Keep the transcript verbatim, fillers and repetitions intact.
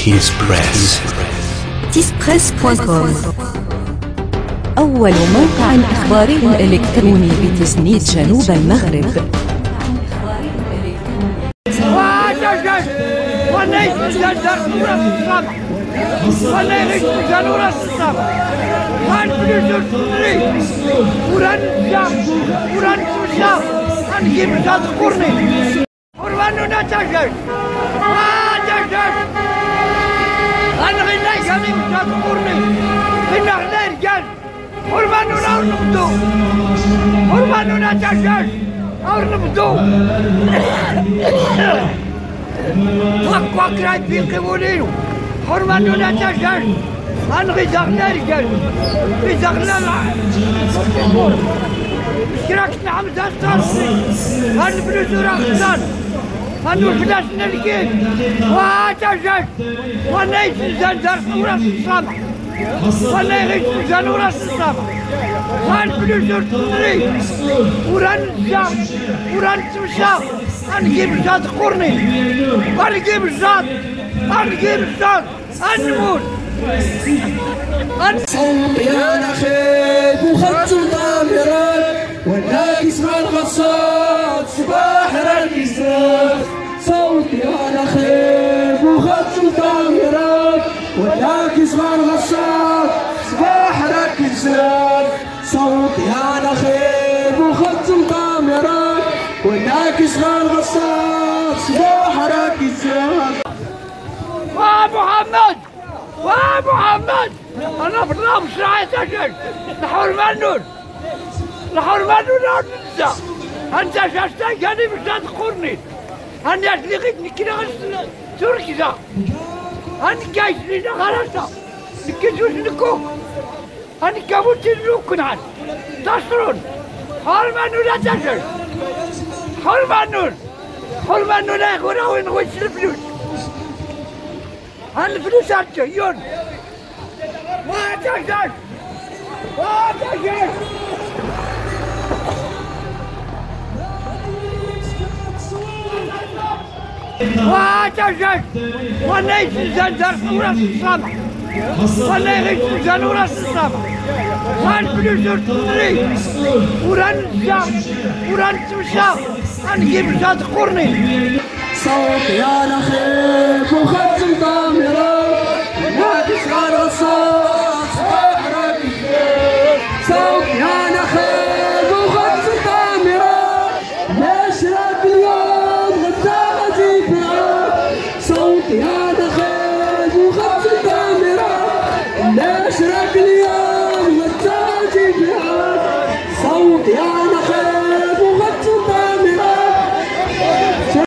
تيسبريس تيسبريس دوت كوم أول موقع إخباري إلكتروني بتسنيد جنوب المغرب. حرماننا ونبدو حرماننا تشاش أو نبدو واك واك رايد في قبولينو حرماننا تشاش هنغي زغنا رجال في زغنا اشتراكنا عمزة صارسي هنبلوزو رخصان هنوفلاش نلقين واتشاش ونيس نزال ورا الصبح والله يغيش مجال وراس الصبح غنبلوزو الطريق ورنجا ورنتمشى غنجيب الجاد قرني غنجيب الجاد غنجيب الجاد غنموت صوتي انا خيب وخدت الكاميرات ولكن اسمع الغصات صباح الريسات صوتي انا خيب وخدت الكاميرات ولكن اسمع الغصات صباح الريسات صوتي انا خيب وخدت الكاميرات ولكن اسمع الغصات صباح الريسات. ومحمد ومحمد انا في الراب شرايط اجل لحرمانون لحرمانون ننسى انت شاشتاك هاني مش تذكرني هاني اشليقك نكنا تركزا هاني كايش لينا غلطة نكجوش نكوك هاني كابوتي نوكن عن تشرون حرمانون اتجل حرمانون حرمانون يقول وين غوش الفلوس الفلوس هالجيون ما تقدر ما تقدر ما تقدر ولا يزال درس وراس الصبح ولا يغيش مجال وراس الصبح الفلوس الطريق ورنجا ورنتمشى غنجيب الجاد قرني صوتي انا خيب وخدت الكاميرات ولكن اسمع الغصات صباح الريسات صوتي انا خيب وخدت الكاميرات ليش راك اليوم غدا اجيب معاك صوتي انا خيب وخدت الكاميرات ليش راك اليوم غدا اجيب معاك صوتي انا